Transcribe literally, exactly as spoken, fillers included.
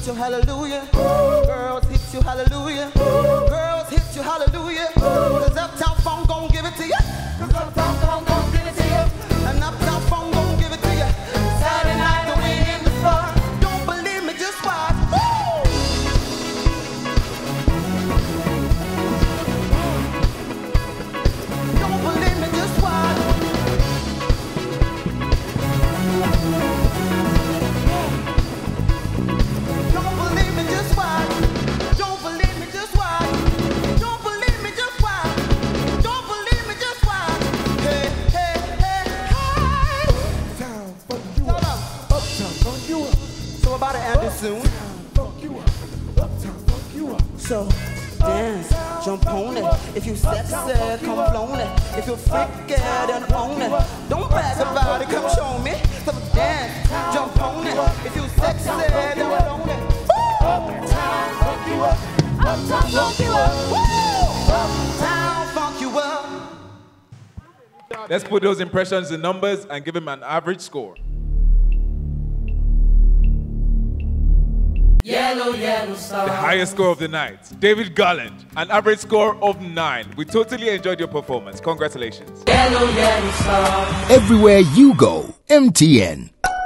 you hallelujah. Girls hit you hallelujah. Girls hit you hallelujah. Cause Uptown phone gon' give it to you. Cause Uptown phone gon' give it to you. And Uptown phone gon' give it to you. Saturday night the we in the spot. Don't believe me, just watch. Don't believe me, just watch. Don't believe me, just watch. Don't believe me, just watch. Don't believe me, just watch. Don't believe me, just watch. Hey, hey, hey, hey. Uptown, fuck you up. Uptown, fuck you up. So we're about to end it soon. Uptown, fuck you up. Uptown, fuck you up. So dance, jump on it. If you sexy, come flown it. If you freaky, then own it. Don't brag about it, come show me. So dance, jump on it. If you sexy, then flown it. Uptown, fuck you up. Uptown funk you up. Uptown funk you up. Let's put those impressions in numbers and give him an average score. Yellow, yellow star. The highest score of the night, David Garland, an average score of nine. We totally enjoyed your performance. Congratulations. Yellow, yellow star. Everywhere you go, M T N.